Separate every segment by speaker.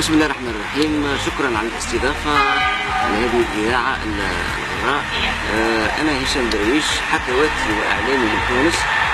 Speaker 1: بسم الله الرحمن الرحيم. شكرا على الاستضافة لهذه الإذاعة الغراء. أنا هشام درويش، حكواتي وإعلامي من تونس.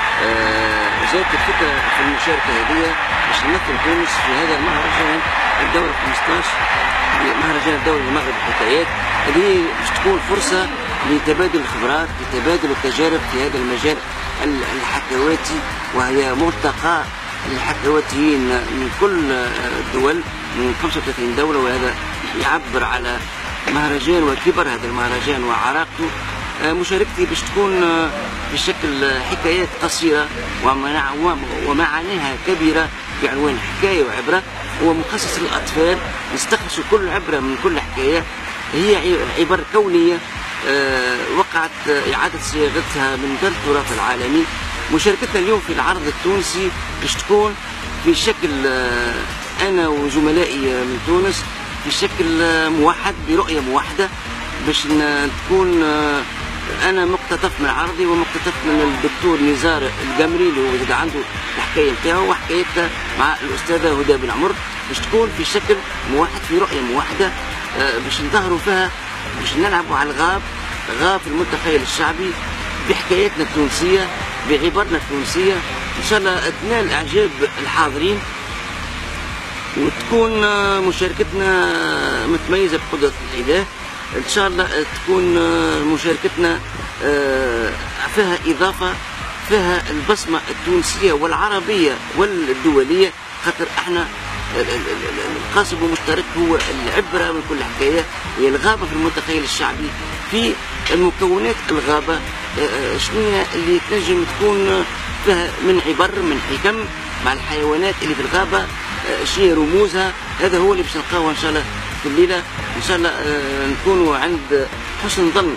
Speaker 1: جاءت الفكرة في المشاركة هذه باش نمثل تونس في هذا المهرجان الدورة 15 مهرجان الدوري لمغرب الحكايات. هذه باش تكون فرصة لتبادل الخبرات، لتبادل التجارب في هذا المجال الحكواتي، وهي ملتقى للحكواتيين من كل الدول، من 35 دولة، وهذا يعبر على مهرجان وكبر هذا المهرجان وعراقته. مشاركتي باش تكون في شكل حكايات قصيرة ومعانيها كبيرة بعنوان حكاية وعبرة، هو مخصص للأطفال، نستخلص كل عبرة من كل حكاية. هي عبر كونية وقعت إعادة صياغتها من دار التراث العالمي. مشاركتنا اليوم في العرض التونسي باش تكون في شكل أنا وزملائي من تونس في شكل موحد برؤية موحدة، باش تكون أنا مقتطف من عرضي ومقتطف من الدكتور نزار القمري اللي هو زاد عنده الحكاية نتاعو وحكايتها مع الأستاذة هدى بن عمر، باش تكون في شكل موحد في رؤية موحدة، باش نظهروا فيها، باش نلعبوا على غاب في المتخيل الشعبي بحكاياتنا التونسية، بعبارنا التونسية. إن شاء الله تنال إعجاب الحاضرين وتكون مشاركتنا متميزة بقدرة الإله. إن شاء الله تكون مشاركتنا فيها إضافة، فيها البصمة التونسية والعربية والدولية، خاطر احنا القاسم المشترك هو العبرة من كل حكاية، هي الغابة في المتخيل الشعبي. في المكونات الغابة شنو اللي تنجم تكون فيها من عبر، من حكم مع الحيوانات اللي في الغابة، شنو رموزها. هذا هو اللي باش نلقاوه ان شاء الله في الليلة. ان شاء الله نكونوا عند حسن ظن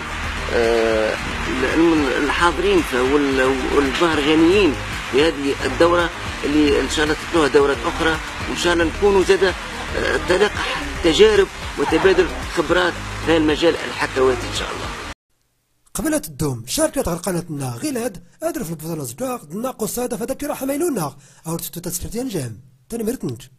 Speaker 1: الحاضرين والمهرجانيين في هذه الدورة، اللي ان شاء الله تتلوها دورات اخرى، وان شاء الله نكونوا زاد تلاقح تجارب وتبادل خبرات في المجال الحكواتي ان شاء الله.
Speaker 2: قبل الدوم شاركت على قناتنا غيلاد ادرف البطولة زداق دنا قصادة فدك راح ميلونا او تستو تسكرتين جام تاني مرتنج.